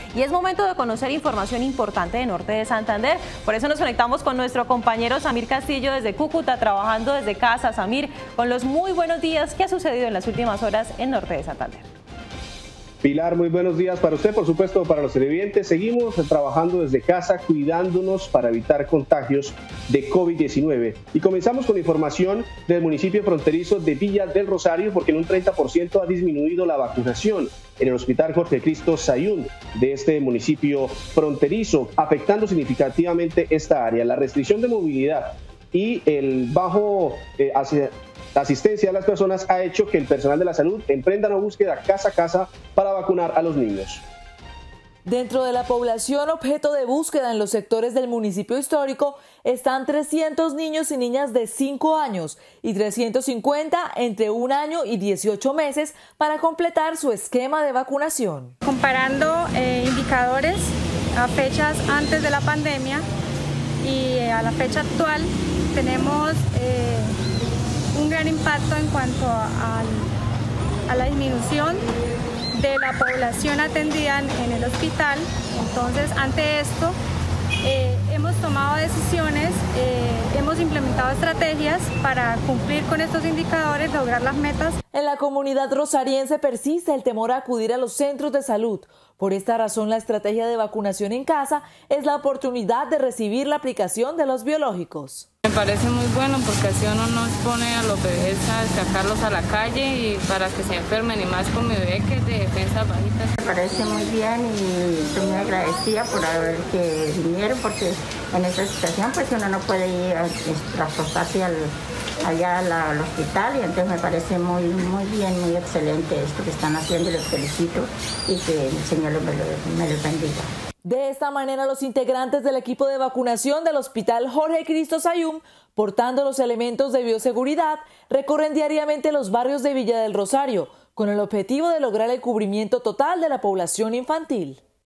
y es momento de conocer información importante de Norte de Santander. Por eso nos conectamos con nuestro compañero Samir Castillo desde Cúcuta, trabajando desde casa. Samir, con los muy buenos días, ¿qué ha sucedido en las últimas horas en Norte de Santander? Pilar, muy buenos días para usted, por supuesto, para los televidentes. Seguimos trabajando desde casa, cuidándonos para evitar contagios de COVID-19. Y comenzamos con información del municipio fronterizo de Villa del Rosario, porque en un 30% ha disminuido la vacunación en el Hospital Jorge Cristo Sayún de este municipio fronterizo, afectando significativamente esta área. La restricción de movilidad y el bajo la asistencia a las personas ha hecho que el personal de la salud emprenda una búsqueda casa a casa para vacunar a los niños. Dentro de la población objeto de búsqueda en los sectores del municipio histórico están 300 niños y niñas de 5 años y 350 entre 1 año y 18 meses para completar su esquema de vacunación. Comparando indicadores a fechas antes de la pandemia y a la fecha actual, tenemos un gran impacto en cuanto a la disminución de la población atendida en el hospital. Entonces, ante esto, hemos tomado decisiones, hemos implementado estrategias para cumplir con estos indicadores, lograr las metas. En la comunidad rosariense persiste el temor a acudir a los centros de salud. Por esta razón, la estrategia de vacunación en casa es la oportunidad de recibir la aplicación de los biológicos. Me parece muy bueno porque así uno no expone a los bebés a sacarlos a la calle y para que se enfermen, y más con mi bebé que es de defensas bajitas. Me parece muy bien y estoy muy agradecida por haber que vinieron, porque en esta situación pues uno no puede ir a transportarse allá al hospital, y entonces me parece muy bien, muy excelente esto que están haciendo y les felicito y que el Señor me los bendiga. De esta manera, los integrantes del equipo de vacunación del Hospital Jorge Cristo Sayún, portando los elementos de bioseguridad, recorren diariamente los barrios de Villa del Rosario, con el objetivo de lograr el cubrimiento total de la población infantil.